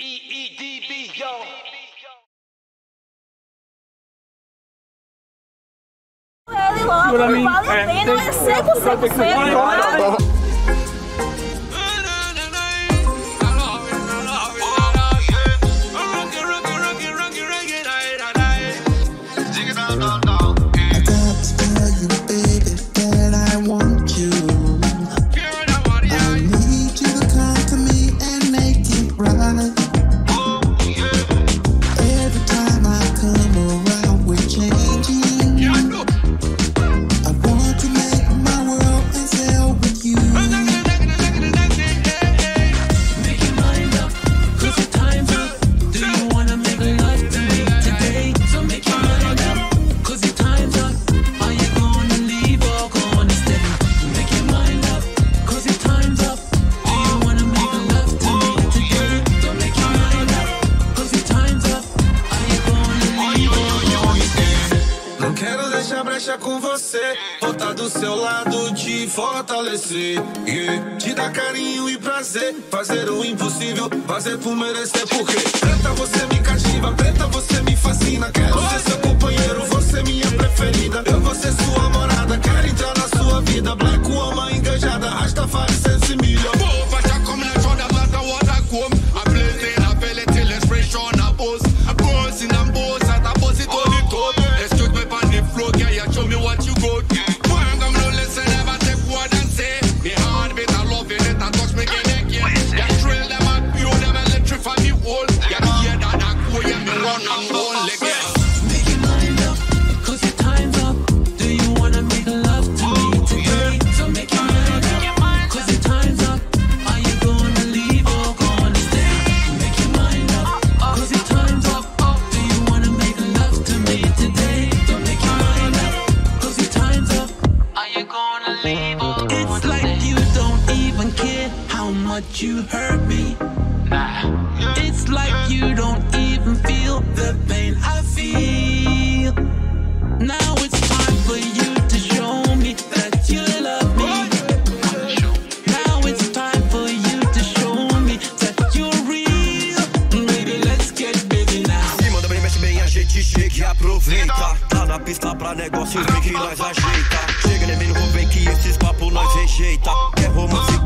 EEDB, yo. Ele logo, vale a pena, é seco. Com você, vou tá do seu lado, te fortalecer, yeah. Te dar carinho e prazer, fazer o impossível, fazer por merecer. Porque preta, você me cativa, preta, você me fascina. Quero ser seu companheiro, você minha preferida. Eu vou ser sua morada, quero entrar na sua vida. Black woman engajada, Rastafari sense million. Show me what you got. Boy, I'm gonna listen, never take what and say. Me heart beat, I love it, I touch me again. Yeah, thrill them up, you them electrify me whole. Yeah, the year that I go, yeah, me run and roll again. Make your mind up, cause your time's up. Do you wanna make love to me today? So make your mind up, cause your time's up. Are you gonna leave or gonna stay? Make your mind up, cause your time's up. Do you wanna make love to me today? So make your mind up. It's like you don't even care how much you hurt me. It's like you don't even feel the pain I feel. Now it's time for you to show me that you love me. Now it's time for you to show me that you're real. Baby, let's get busy now. Se manda bem, mexe bem, a gente chega e aproveita. Tá na pista pra negócios bem que nós ajeita. Chega, nem vem, vem que esses papos nós rejeita. Quer romance